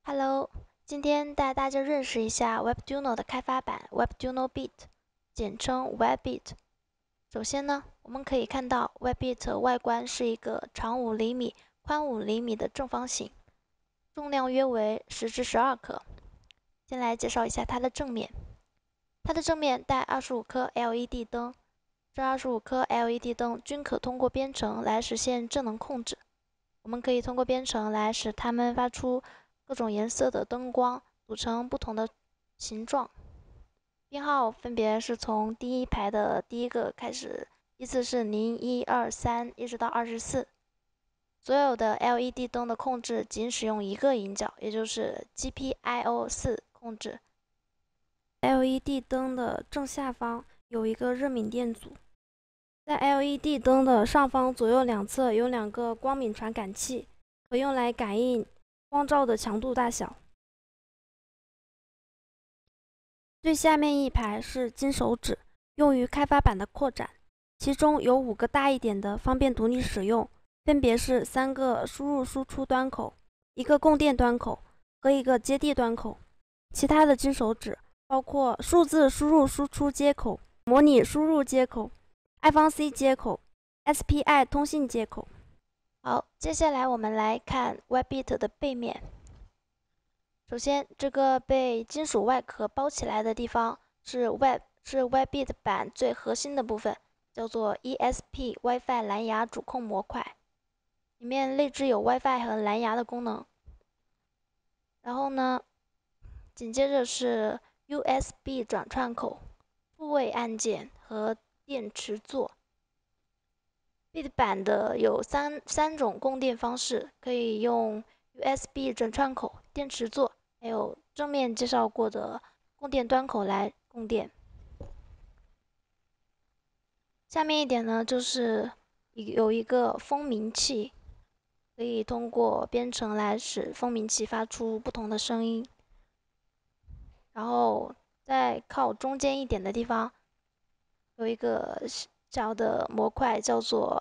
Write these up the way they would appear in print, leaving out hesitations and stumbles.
Hello，今天带大家认识一下 Webduino 的开发版 Webduino Bit，简称 WebBit。首先呢，我们可以看到 WebBit 外观是一个长5厘米、宽5厘米的正方形，重量约为10至12克。先来介绍一下它的正面，它的正面带25颗 LED 灯，这25颗 LED 灯均可通过编程来实现智能控制。我们可以通过编程来使它们发出各种颜色的灯光，组成不同的形状。编号分别是从第一排的第一个开始，依次是0、1、2、3，一直到24。所有的 LED 灯的控制仅使用一个引脚，也就是 GPIO4 控制。LED 灯的正下方有一个热敏电阻，在 LED 灯的上方左右两侧有2个光敏传感器，可用来感应光照的强度大小。最下面一排是金手指，用于开发版的扩展，其中有5个大一点的，方便独立使用，分别是3个输入输出端口、1个供电端口和1个接地端口。其他的金手指包括数字输入输出接口、模拟输入接口、I2C 接口、SPI 通信接口。好，接下来我们来看 WebBit 的背面。首先，这个被金属外壳包起来的地方是 WebBit 版最核心的部分，叫做 ESP WiFi 蓝牙主控模块，里面内置有 WiFi 和蓝牙的功能。然后呢，紧接着是 USB 转串口、复位按键和电池座。Bit 版的有三种供电方式，可以用 USB 转串口、电池座，还有正面介绍过的供电端口来供电。下面一点呢，就是有一个蜂鸣器，可以通过编程来使蜂鸣器发出不同的声音。然后在靠中间一点的地方，有一个小的模块叫做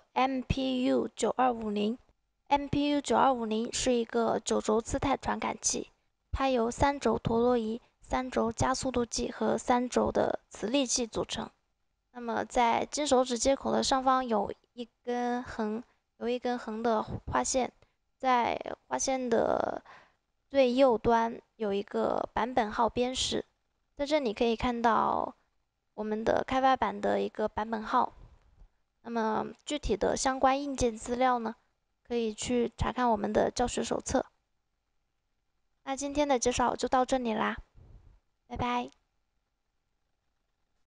MPU9250。MPU9250是一个9轴姿态传感器，它由3轴陀螺仪、3轴加速度计和3轴的磁力器组成。那么在金手指接口的上方有一根横的划线，在划线的最右端有一个版本号编识，在这里可以看到我们的开发版的一个版本号。那么具体的相关硬件资料呢，可以去查看我们的教学手册。那今天的介绍就到这里啦，拜拜。